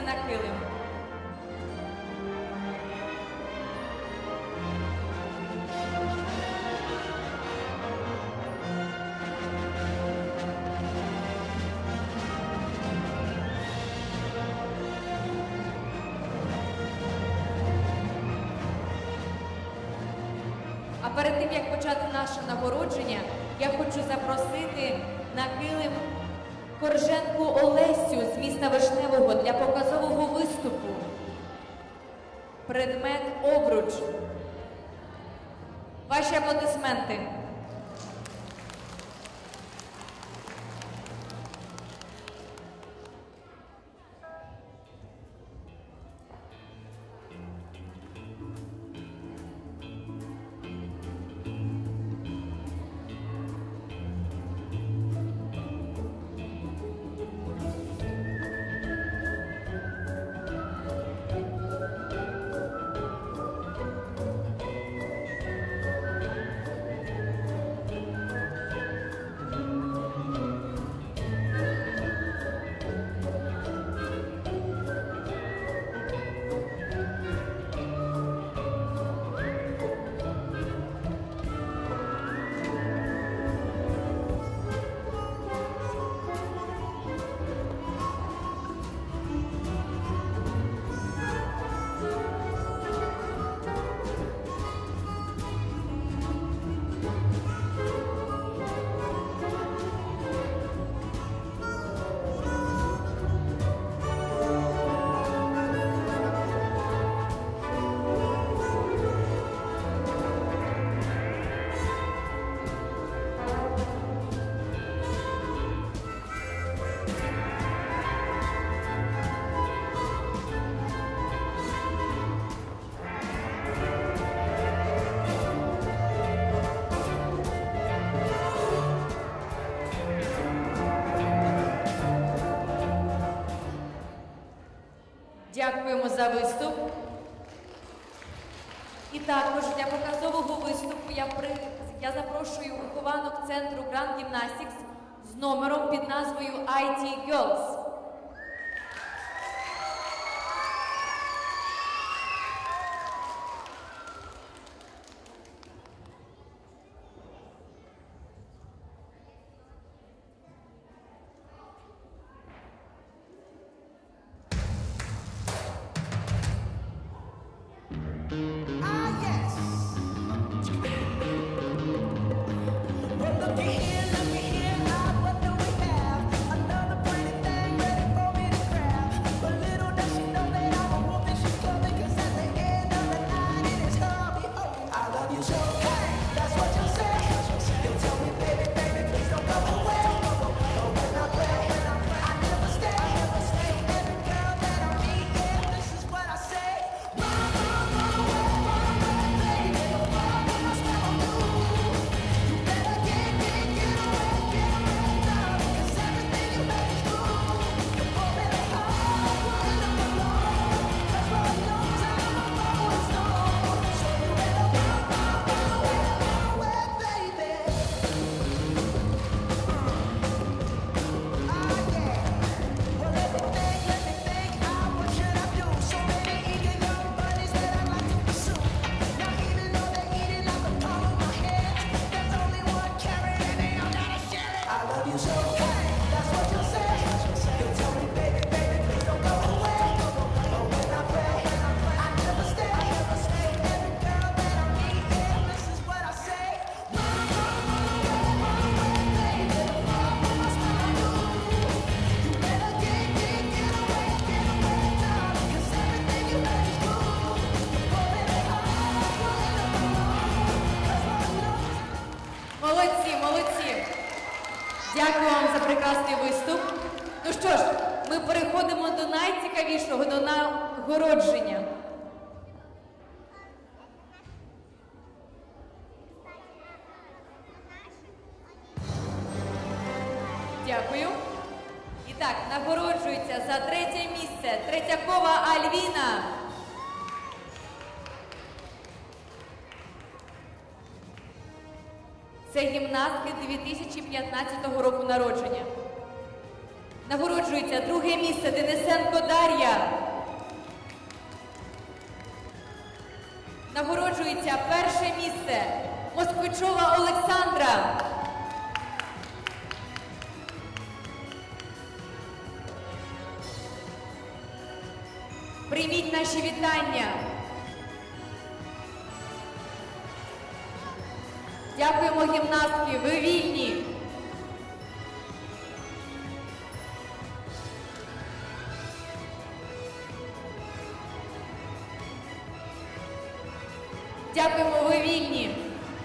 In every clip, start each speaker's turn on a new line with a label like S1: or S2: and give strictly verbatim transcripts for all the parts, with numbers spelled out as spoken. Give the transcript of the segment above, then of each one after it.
S1: на килим. А перед тим, як почати наше нагородження, я хочу запросити на килим Корженку Олесю з міста Вишневого для показового виступу. Предмет обруч. Ваші аплодисменти. Дякуємо за виступ. І також для показового виступу я, при... я запрошую вихованок центру Grand Gymnastics з номером під назвою ай ті Girls. Дякую вам за прекрасний виступ. Ну що ж, ми переходимо до найцікавішого, до нагородження. Дякую. І так, нагороджується за третє місце Третьякова Альвіна. Це гімнастки дві тисячі п'ятнадцятого року народження. Нагороджується друге місце Денисенко Дар'я. Нагороджується перше місце Москвичова Олександра. Прийміть наші вітання. Дякуємо, гімнастки, ви вільні. Дякуємо, ви вільні.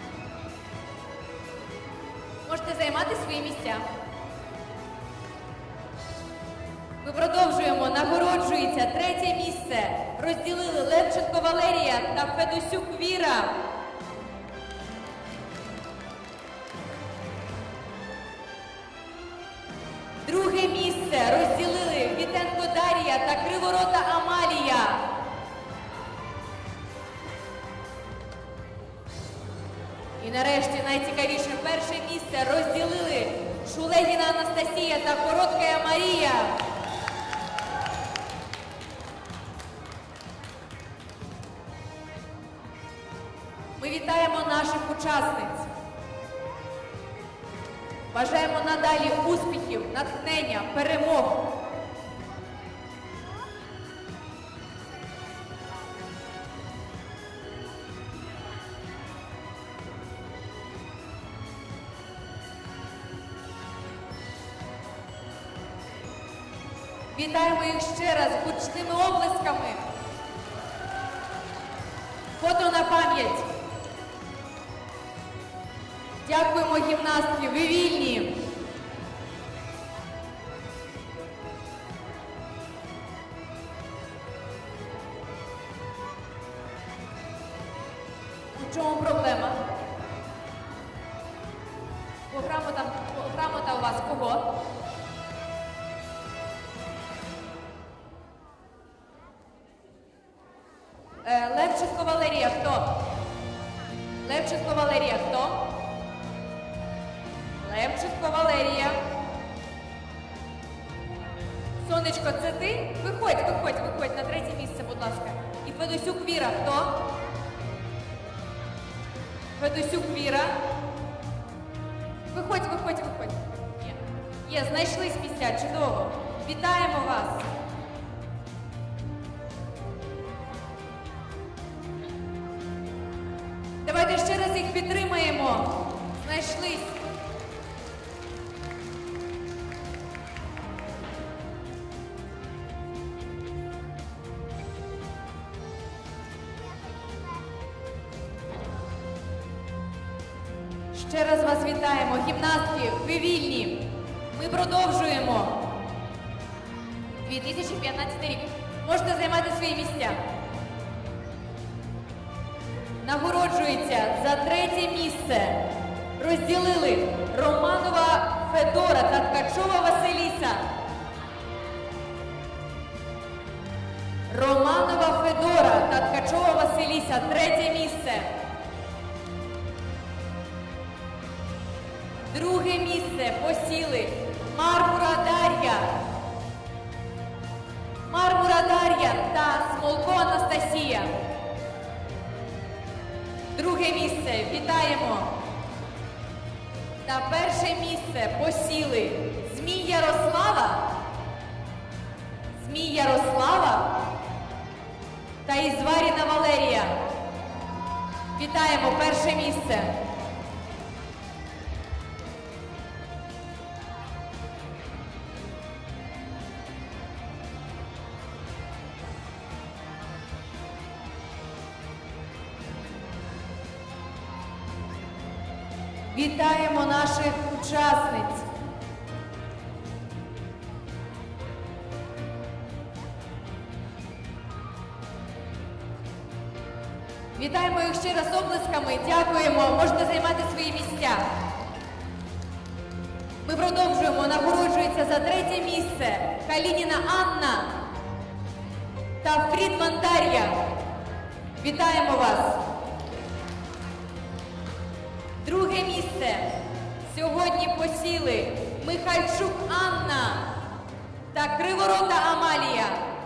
S1: Можете займати свої місця. Ми продовжуємо. Нагороджується третє місце. Розділили Левченко Валерія та Федосюк Віра. Друге місце розділили Вітенко Дар'я та Криворота Амалія. І нарешті найцікавіше перше місце розділили Шулегіна Анастасія та Короткая Марія. Ми вітаємо наших учасниць. Бажаємо надалі успіхів, натхнення, перемог. Вітаємо їх ще раз гучними оплесками. Фото на пам'ять. Дякуємо, гімнастки, ви вільні. У чому проблема? Грамота, грамота у вас кого? Е, Левченко Валерія, хто? Левченко Валерія, хто? Левченко Валерія. Сонечко, це ти? Виходь, виходь, виходь на третє місце, будь ласка. І Федосюк Віра, хто? Федосюк Віра. Виходь, виходь, виходь. Є, Є, знайшлись місця, чудово. Вітаємо вас. Давайте ще раз їх підтримаємо. Знайшлись. Ще раз вас вітаємо. Гімнастки, ви вільні. Ми продовжуємо. дві тисячі п'ятнадцятий рік. Можете займати свої місця. Нагороджується за третє місце. Розділили Романова Федора та Ткачова Василіса. Романова Федора та Ткачова Василіса. Третє місце. Друге місце посіли Мармура Дар'я. Мармура Дар'я та Смолко Анастасія. Друге місце вітаємо. Та перше місце посіли Змій Ярослава. Змій Ярослава та Ізваріна Валерія. Вітаємо перше місце. Вітаємо наших учасниць. Вітаємо їх ще раз оплесками. Дякуємо. Можете займати свої місця. Ми продовжуємо. Нагороджується за третє місце Калініна Анна та Фрідман Дар'я. Вітаємо вас. Друге місце сьогодні посіли Михальчук Анна та Криворота Амалія.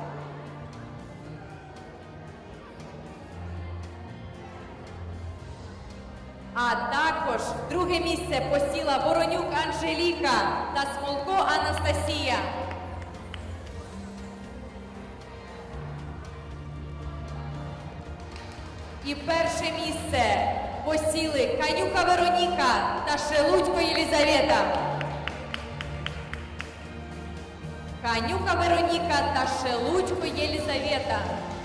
S1: А також друге місце посіла Воронюк Анжеліка та Смолко Анастасія. І перше місце посіли Канюка Вероніка та Шелудько Єлізавета. Канюка Вероніка та Шелудько Єлізавета.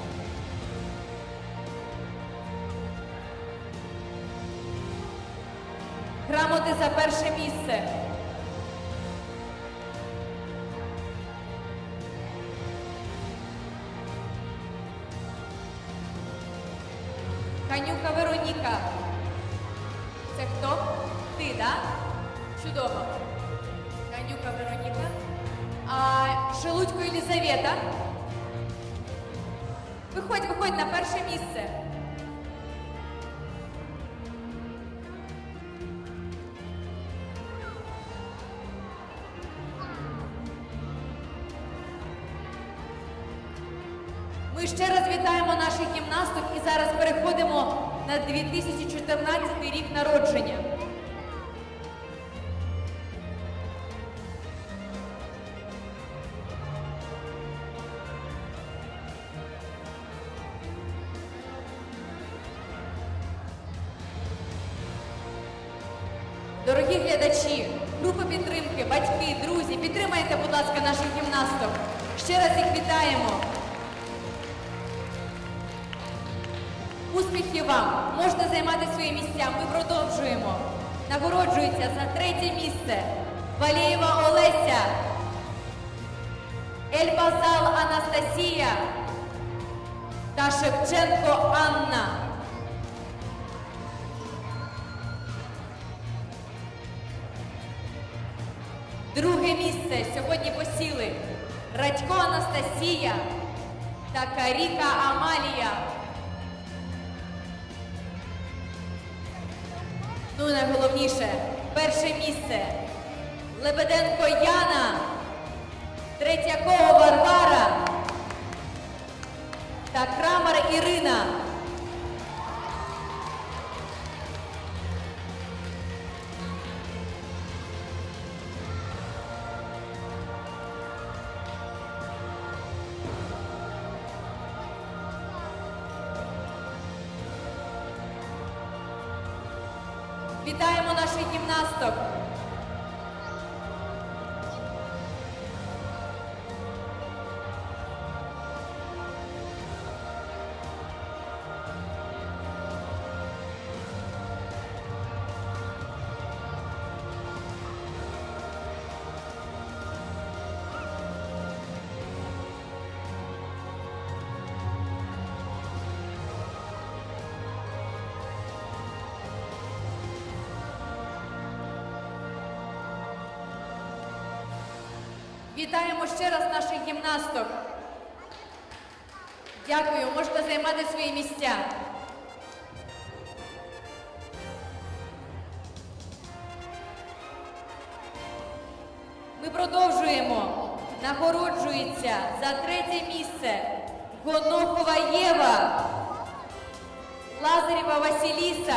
S1: Грамоти за перше місце. Канюка Вероніка. Це хто? Ти, да? Чудово. Канюка Вероніка. А Шелудько Єлізавета. Виходь, виходь на перше місце. Ми ще раз вітаємо наших гімнасток і зараз переходимо на дві тисячі чотирнадцятий рік народження. Дорогі глядачі, групи підтримки, батьки, друзі, підтримайте, будь ласка, наших гімнасток. Ще раз їх вітаємо. Успіхів вам! Можна займати свої місця. Ми продовжуємо. Нагороджується за третє місце Валєєва Олеся, Ельбазал Анастасія та Шевченко Анна. Друге місце сьогодні посіли Радько Анастасія та Каріка Амалія. Ну і найголовніше, перше місце Лебеденко Яна, Третьякова Варвара та Крамар Ірина. Вітаємо наших гімнасток. Вітаємо ще раз наших гімнасток. Дякую, можете займати свої місця. Ми продовжуємо. Нагороджується за третє місце Гонохова Єва, Лазарєва Василіса,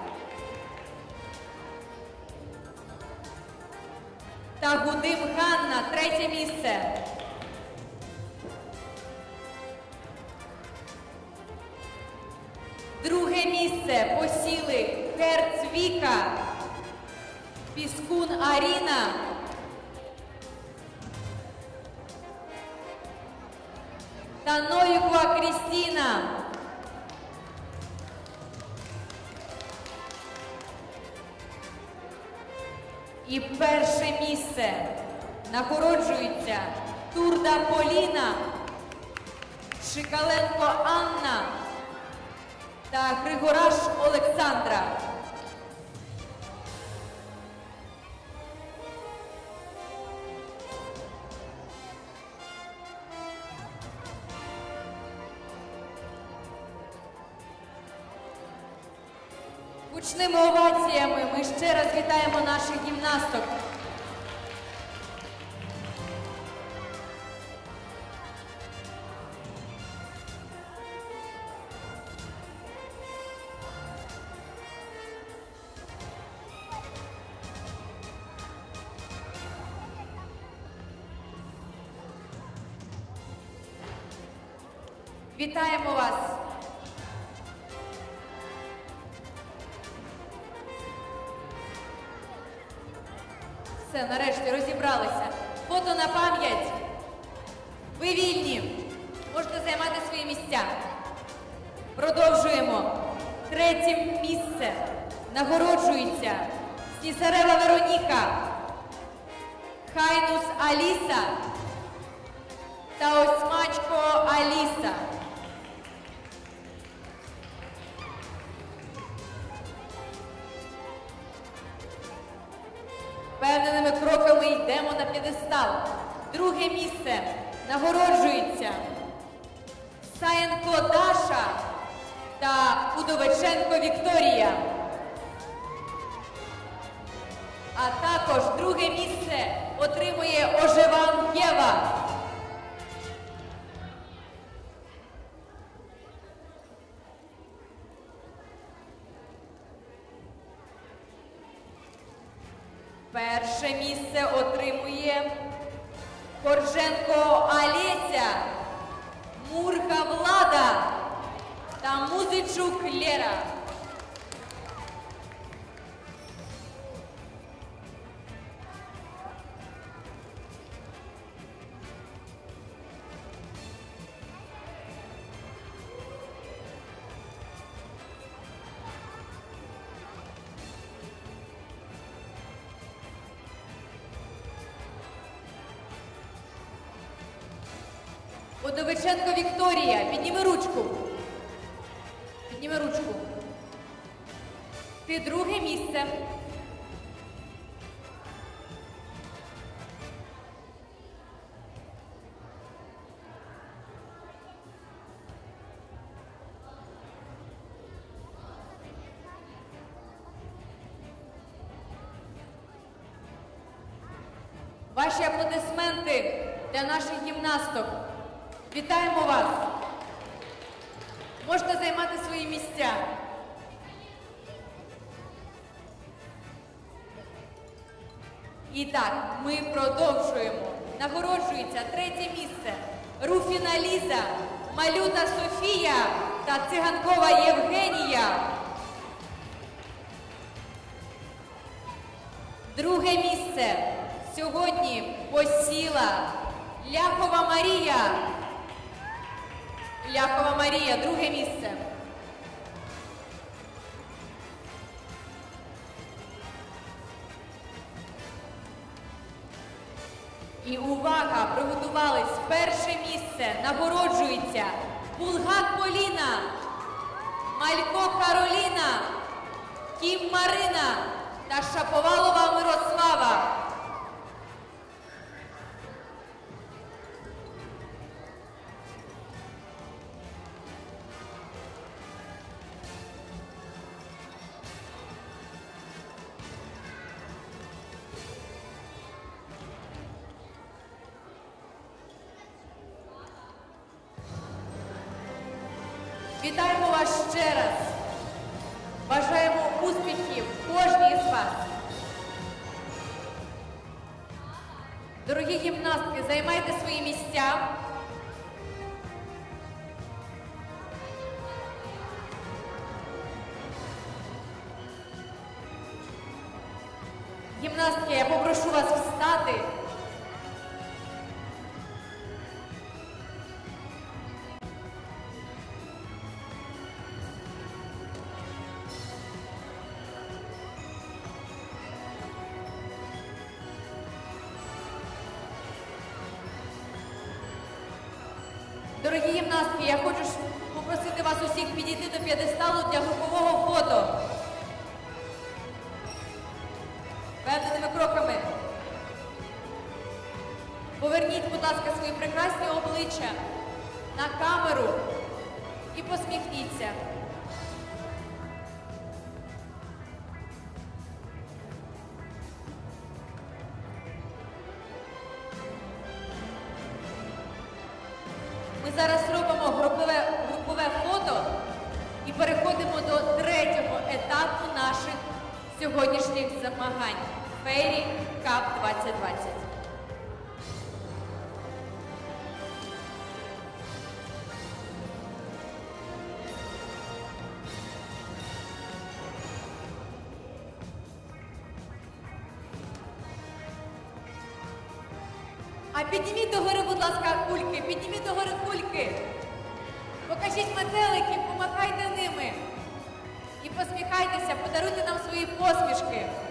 S1: та Гудим Ганна, третє місце. Друге місце посіли Герц Віка, Піскун Аріна та Ноюкова Крістіна. І перше місце нагороджується Турда Поліна, Шикаленко Анна та Григораш Олександра. Гучними оваціями ми ще раз вітаємо наших гімнасток. Вітаємо вас! Все, нарешті розібралися. Фото на пам'ять. Ви вільні. Можете займати свої місця. Продовжуємо. Третє місце нагороджується Снісарева Вероніка, Хайнус Аліса та Осьмачко Аліса. Впевненими кроками йдемо на п'єдестал. Друге місце нагороджується Саєнко Даша та Удовиченко Вікторія. А також друге місце отримує Ожеван Єва. Перше місце отримує Корженко Олеся, Мурка Влада та Музичук Лера. Удовиченко Вікторія, підніми ручку. Підніми ручку. Ти друге місце. Ваші аплодисменти для наших гімнасток. Вітаємо вас! Можете займати свої місця. І так, ми продовжуємо. Нагороджується третє місце Руфіна Ліза, Малюта Софія та Циганкова Євгенія. Друге місце сьогодні посіла Ляхова Марія. Ляхова Марія, друге місце. І увага, приготувались. Перше місце нагороджується Булгак Поліна, Малько Кароліна, Кім Марина та Шаповалова Мирослава. Вітаємо вас ще раз. Бажаємо успіхів кожній з вас. Дорогі гімнастки, займайте свої місця. Гімнастки, я попрошу вас встати. Дорогі гімнастки, я хочу попросити вас усіх підійти до п'єдесталу для групового фото. Впевненими кроками. Поверніть, будь ласка, свої прекрасні обличчя на камеру і посміхніться. Ми зараз робимо групове, групове фото і переходимо до третього етапу наших сьогоднішніх змагань Фейрі Кап двадцять двадцять. А підніміть догори, будь ласка, кульки, підніміть догори кульки. Покажіть метелики, помахайте ними. І посміхайтеся, подаруйте нам свої посмішки.